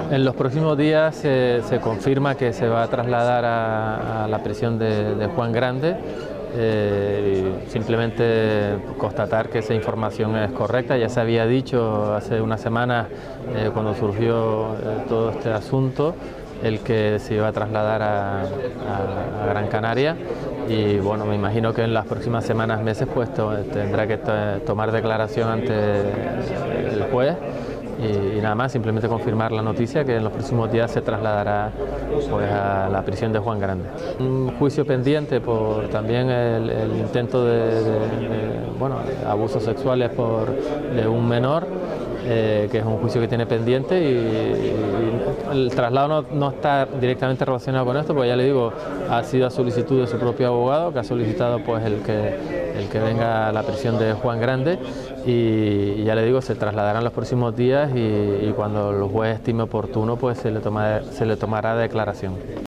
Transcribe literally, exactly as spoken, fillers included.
En los próximos días se, se confirma que se va a trasladar a, a la prisión de, de Juan Grande. Eh, simplemente constatar que esa información es correcta. Ya se había dicho hace una semana, eh, cuando surgió eh, todo este asunto, el que se iba a trasladar a, a, a Gran Canaria, y bueno, me imagino que en las próximas semanas, meses, pues to, tendrá que to, tomar declaración ante el juez. Y, y nada más, simplemente confirmar la noticia que en los próximos días se trasladará pues, a la prisión de Juan Grande. Un juicio pendiente por también el, el intento de, de, de bueno, abusos sexuales por, de un menor, eh, que es un juicio que tiene pendiente, y, y el traslado no, no está directamente relacionado con esto, porque ya le digo, ha sido a solicitud de su propio abogado, que ha solicitado pues el que, el que venga a la prisión de Juan Grande, y, y ya le digo, se trasladarán los próximos días, y, y cuando el juez estime oportuno pues se le, toma, se le tomará declaración.